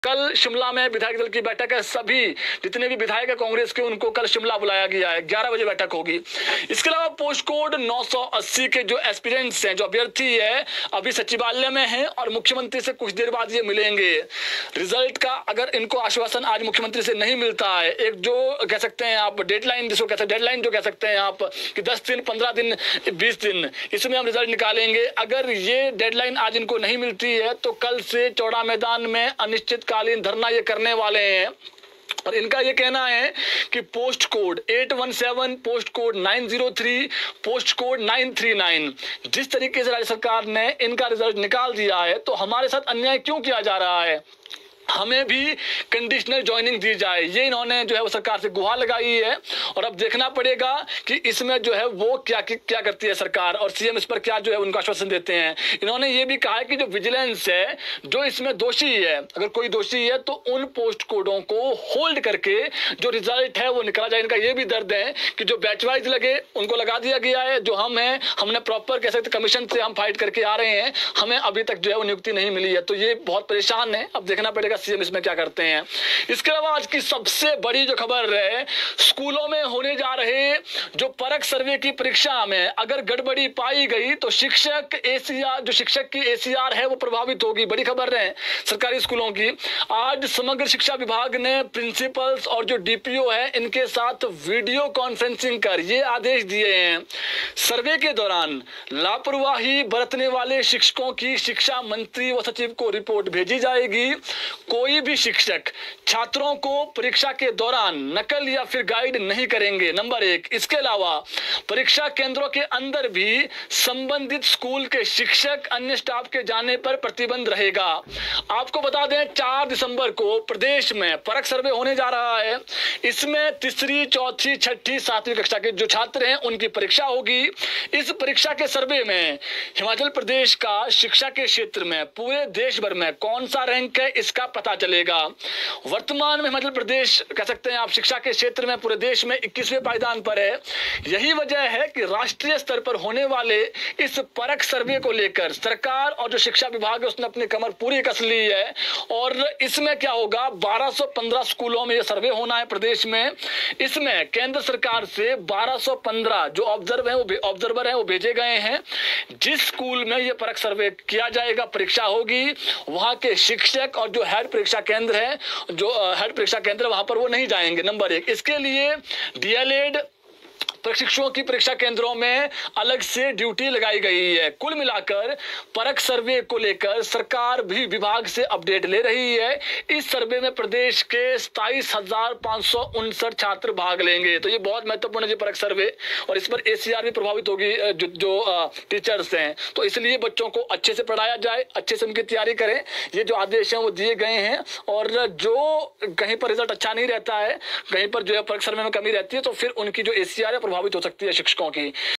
कल शिमला में विधायक दल की बैठक है। सभी जितने भी विधायक है कांग्रेस के, उनको कल शिमला बुलाया गया है। 11 बजे बैठक होगी। इसके अलावा पोस्ट कोड 980 के जो एस्पिरेंट्स हैं, जो अभ्यर्थी है, अभी सचिवालय में हैं और मुख्यमंत्री से कुछ देर बाद ये मिलेंगे। रिजल्ट का अगर इनको आश्वासन आज मुख्यमंत्री से नहीं मिलता है, एक जो कह सकते हैं आप डेडलाइन, जिसको कहते हैं डेडलाइन जो कह सकते हैं आप कि 10 दिन, 15 दिन, 20 दिन, इसमें हम रिजल्ट निकालेंगे। अगर ये डेडलाइन आज इनको नहीं मिलती है तो कल से चौड़ा मैदान में अनिश्चितकालीन धरना ये करने वाले हैं। और इनका ये कहना है कि post code 817, post code 903, post code 939, जिस तरीके से राज्य सरकार ने इनका रिजल्ट निकाल दिया है, तो हमारे साथ अन्याय क्यों किया जा रहा है, हमें भी कंडीशनल ज्वाइनिंग दी जाए, ये इन्होंने जो है वो सरकार से गुहार लगाई है। और अब देखना पड़ेगा कि इसमें जो है वो क्या करती है सरकार, और सीएम इस पर क्या जो है उनको आश्वासन देते हैं। इन्होंने ये भी कहा है कि जो विजिलेंस है, जो इसमें दोषी है, अगर कोई दोषी है तो उन पोस्ट कोडों को होल्ड करके जो रिजल्ट है वो निकाला जाए। इनका ये भी दर्द है कि जो बैच वाइज लगे उनको लगा दिया गया है, जो हम हैं, हमने प्रॉपर कह सकते कमीशन से हम फाइट करके आ रहे हैं, हमें अभी तक जो है वो नियुक्ति नहीं मिली है, तो ये बहुत परेशान है। अब देखना पड़ेगा सीएम इसमें क्या करते हैं। इसके अलावा आज की सबसे बड़ी जो खबर है, स्कूलों में होने जा रहे जो परख सर्वे की परीक्षा में अगर गड़बड़ी पाई गई तो शिक्षक एसीआर, जो शिक्षक की एसीआर है वो प्रभावित होगी। बड़ी खबर है सरकारी स्कूलों की। आज समग्र शिक्षा विभाग ने प्रिंसिपल्स और जो डीपीओ है इनके साथ वीडियो कॉन्फ्रेंसिंग कर ये आदेश दिए हैं, सर्वे के दौरान लापरवाही बरतने वाले शिक्षकों की शिक्षा मंत्री व सचिव को रिपोर्ट भेजी जाएगी। कोई भी शिक्षक छात्रों को परीक्षा के दौरान नकल या फिर गाइड नहीं करेंगे, नंबर 1। इसके अलावा परीक्षा केंद्रों के अंदर भी संबंधित स्कूल के शिक्षक अन्य स्टाफ के जाने पर प्रतिबंध रहेगा। आपको बता दें 4 दिसंबर को प्रदेश में परख सर्वे होने जा रहा है। इसमें तीसरी, चौथी, छठी, 7वीं कक्षा के जो छात्र हैं उनकी परीक्षा होगी। इस परीक्षा के सर्वे में हिमाचल प्रदेश का शिक्षा के क्षेत्र में पूरे देश भर में कौन सा रैंक है इसका पता चलेगा। वर्तमान में हिमाचल प्रदेश कह सकते हैं आप शिक्षा के क्षेत्र में पूरे देश में 21वें पायदान पर है। यही वजह है कि राष्ट्रीय स्तर पर होने वाले इस परख सर्वे को लेकर सरकार और जो शिक्षा विभाग है उसने अपनी कमर पूरी कस ली है। और इसमें क्या होगा, 1215 स्कूलों में यह सर्वे होना है प्रदेश में। इसमें केंद्र सरकार से 1215 जो ऑब्जर्वर हैं वो भेजे गए हैं। जिस स्कूल में यह परख सर्वे किया जाएगा, परीक्षा होगी, वहां के शिक्षक और जो हेड परीक्षा केंद्र है, जो हेड परीक्षा केंद्र वहां पर वो नहीं जाएंगे, नंबर 1। इसके लिए डीएलएड प्रशिक्षुओं की परीक्षा केंद्रों में अलग से ड्यूटी लगाई गई है। कुल मिलाकर परख सर्वे को लेकर सरकार भी विभाग से अपडेट ले रही है। इस सर्वे में प्रदेश के 27,559 छात्र भाग लेंगे, तो ये बहुत महत्वपूर्ण है परख सर्वे। और इस पर एसीआर भी प्रभावित होगी, जो टीचर्स हैं, तो इसलिए बच्चों को अच्छे से पढ़ाया जाए, अच्छे से उनकी तैयारी करें। ये जो आदेश हैं वो दिए गए हैं। और जो कहीं पर रिजल्ट अच्छा नहीं रहता है, कहीं पर जो है परख सर्वे में कमी रहती है, तो फिर उनकी जो एसीआर है प्रभावित हो सकती है शिक्षकों की।